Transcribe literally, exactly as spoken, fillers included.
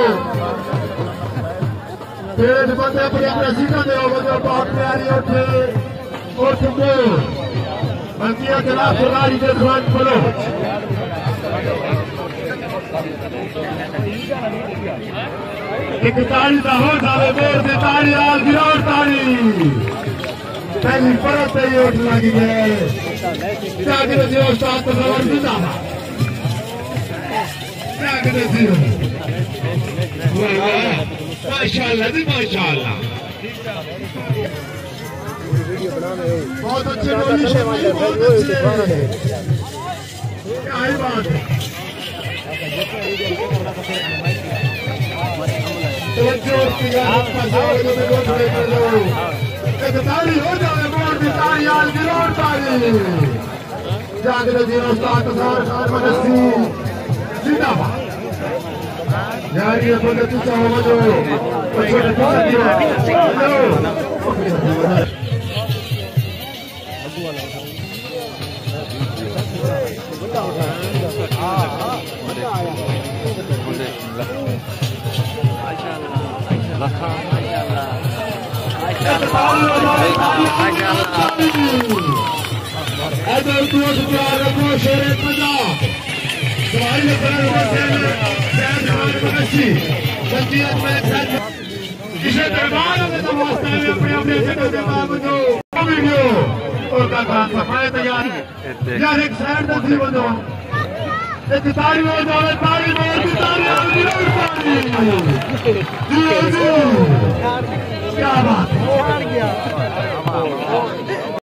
तेज बंदे अपनी अपने सीटा दे बंदे बहुत प्यारी उठे उठ को बंदिया खिलाफ खिलाड़ी के दुकान खोलो एक ताड़ी का हो जावे बोर से ताड़ी आल गिरावट ताड़ी पहली परत से ये उठ लगी है क्या कहते थे उस्ताद तो खबर देता था क्या कहते थे माशाअल्लाह जी माशाअल्लाह बहुत अच्छे पोजीशन में बहुत अच्छे क्या ही बात है एक ताली हो जाए बोर्ड की ताली आल गिरोड़ ताली जागरे जी उस्ताद खान खान मदसी जिंदाबाद यार ये बोले तू चाहो मजो छोटे छोटे अगर तू प्यार रखो शेर पंजाब सवारी इसे दरबार में नमस्ते में अपने अपने जगह जवाब दो वीडियो और का खान सफाई तैयार यार एक साइड में थी बंदो एक ताली हो जाए ताली में ताली क्या बात है